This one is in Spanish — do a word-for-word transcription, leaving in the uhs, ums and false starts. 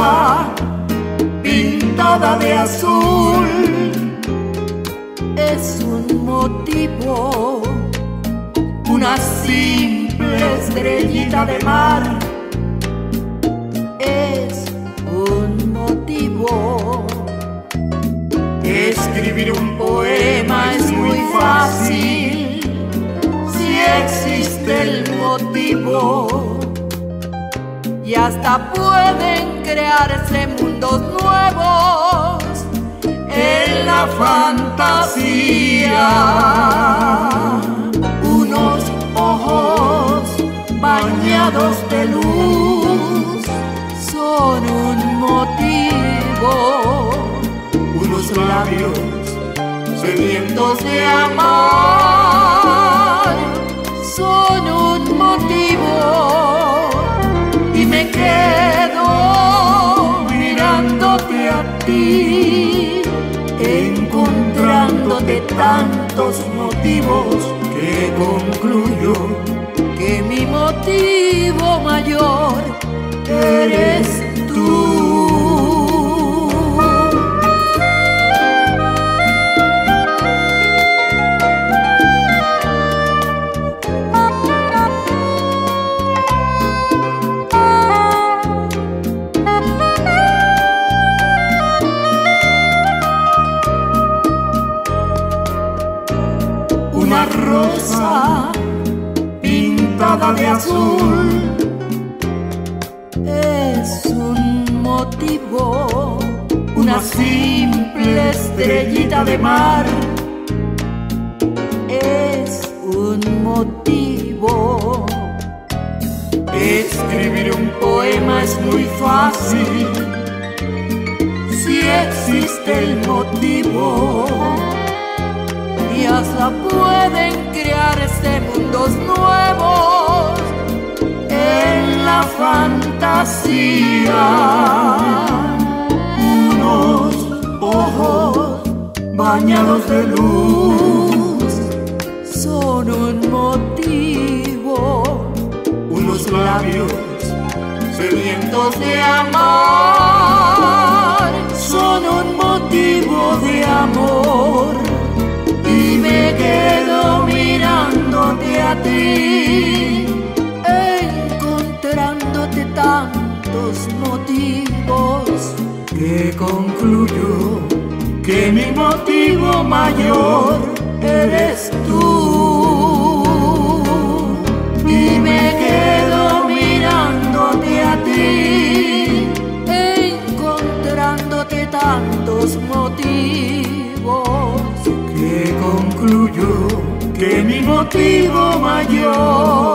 rosa pintada de azul es un motivo, una simple estrellita de mar es un motivo. Escribir un poema es muy fácil si existe el motivo, y hasta pueden crearse mundos nuevos en la fantasía. Unos ojos bañados de luz son un motivo, unos labios sedientos de amar son un motivo, y me quedo mirándote a ti, encontrándote tantos motivos que concluyo que mi motivo mayor eres tú. Una rosa pintada de azul es un motivo, una simple estrellita de mar es un motivo. Escribir un poema es muy fácil si existe el motivo, y hasta pueden crearse mundos nuevos en la fantasía. Unos ojos bañados de luz son un motivo, unos labios sedientos de amar son un motivo de amor. Y me quedo mirándote a ti, encontrándote tantos motivos que concluyo que mi motivo mayor eres tú. Y me quedo mirándote a ti, encontrándote tantos motivos que concluyo que mi motivo mayor